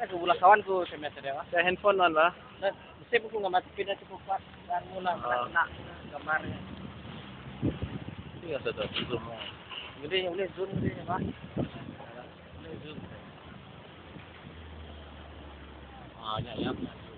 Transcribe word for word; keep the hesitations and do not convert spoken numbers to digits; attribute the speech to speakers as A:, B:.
A: Ada ulah kawanku semester ya.
B: Saya handphone man ba?
A: Nah, mesti aku nggak mati pindah cukup kuat dan mula
B: Ah.
A: kena gambarnya.
B: Iya sudah zoom mo.
A: Jadi boleh zoom dia ya, Pak. Boleh zoom.
B: Ah, ya ya.